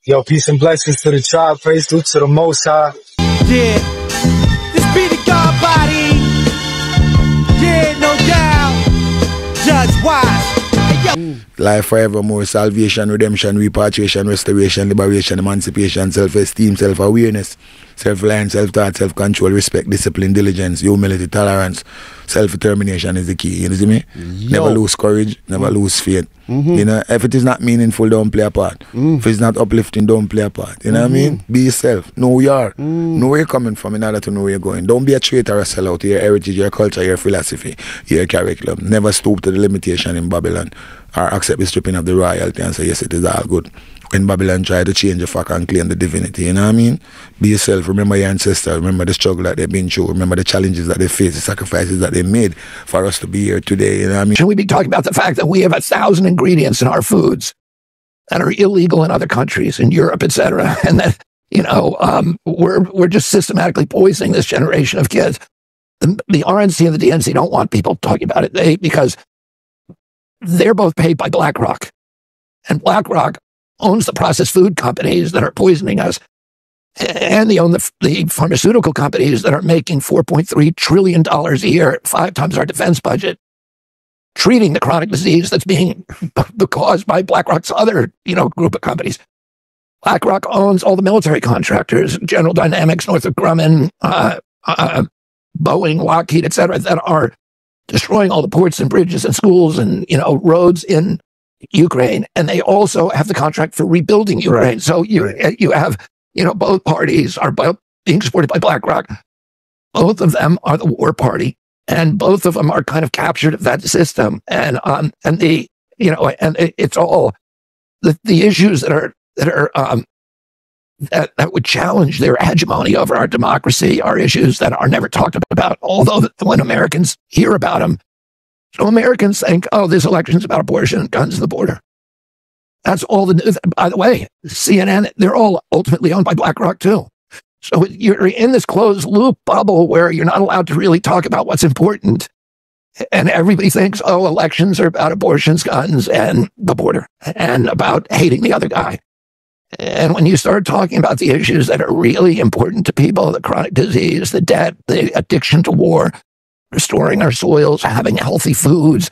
Yo, peace and blessings to the tribe. Praise due to the Most High. Yeah, this be the God body. Yeah, no doubt. Judge Wise. Life forevermore, salvation, redemption, repatriation, restoration, liberation, emancipation, self-esteem, self-awareness, self-reliance, self-thought, self-control, respect, discipline, diligence, humility, tolerance, self-determination is the key. You see me? Never lose courage, never lose faith. You know, if it is not meaningful, don't play a part. If it's not uplifting, don't play a part. You know what I mean? Be yourself. Know who you are. Know where you're coming from in order to know where you're going. Don't be a traitor or a sellout to your heritage, your culture, your philosophy, your curriculum. Never stoop to the limitation in Babylon or accept the stripping of the royalty and say, yes, it is all good. When Babylon try to change the fact and claim the divinity, you know what I mean? Be yourself. Remember your ancestors. Remember the struggle that they've been through. Remember the challenges that they faced, the sacrifices that they made for us to be here today, you know what I mean? Should we be talking about the fact that we have 1,000 ingredients in our foods that are illegal in other countries, in Europe, etc., and that, you know, we're just systematically poisoning this generation of kids? The RNC and the DNC don't want people talking about it because they're both paid by BlackRock, and BlackRock owns the processed food companies that are poisoning us, and they own the pharmaceutical companies that are making $4.3 trillion a year, 5 times our defense budget, treating the chronic disease that's being caused by BlackRock's other, you know, group of companies. BlackRock owns all the military contractors, General Dynamics, Northrop Grumman, Boeing, Lockheed, etc., that are destroying all the ports and bridges and schools and, you know, roads in Ukraine. And they also have the contract for rebuilding Ukraine. So you have, you know, both parties are being supported by BlackRock. Both of them are the war party, and both of them are kind of captured of that system. And the, you know, and it's all the issues that would challenge their hegemony over our democracy are issues that are never talked about, although when Americans hear about them, so Americans think, oh, this election's about abortion and guns at the border. That's all the news. By the way, CNN, they're all ultimately owned by BlackRock too. So you're in this closed loop bubble where you're not allowed to really talk about what's important. And everybody thinks, oh, elections are about abortions, guns, and the border, and about hating the other guy. And when you start talking about the issues that are really important to people, the chronic disease, the debt, the addiction to war, restoring our soils, having healthy foods,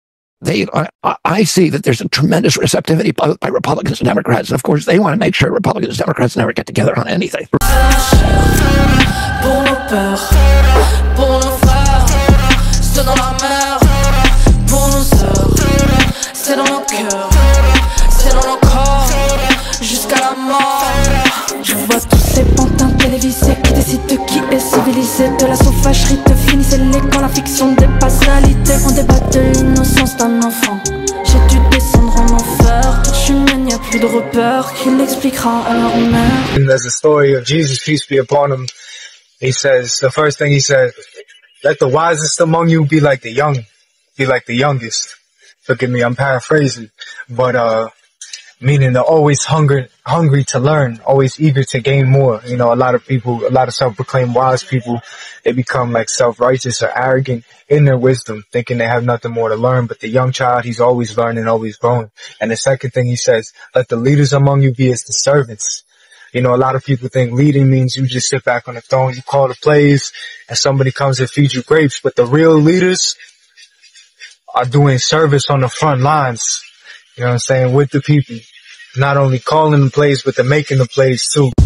I see that there's a tremendous receptivity by Republicans and Democrats. And of course, they want to make sure Republicans and Democrats never get together on anything. Je vois tous ces pantins télévisés qui décident de qui est civilisé. De la sauvagerie de finissez-les quand la fiction dépasse la réalité. On débat de l'innocence d'un enfant. J'ai dû descendre en enfer. Toute humaine, y a plus de repères qui l'expliquera à leur mère. And there's a story of Jesus, peace be upon him. He says, the first thing he said, let the wisest among you be like the young, be like the youngest. Forgive me, I'm paraphrasing, but meaning they're always hungry to learn, always eager to gain more. You know, a lot of people, a lot of self-proclaimed wise people, they become like self-righteous or arrogant in their wisdom, thinking they have nothing more to learn. But the young child, he's always learning, always growing. And the second thing he says, let the leaders among you be as the servants. You know, a lot of people think leading means you just sit back on the throne, you call the plays, and somebody comes and feeds you grapes. But the real leaders are doing service on the front lines, you know what I'm saying, with the people. Not only calling the plays, but they're making the plays too.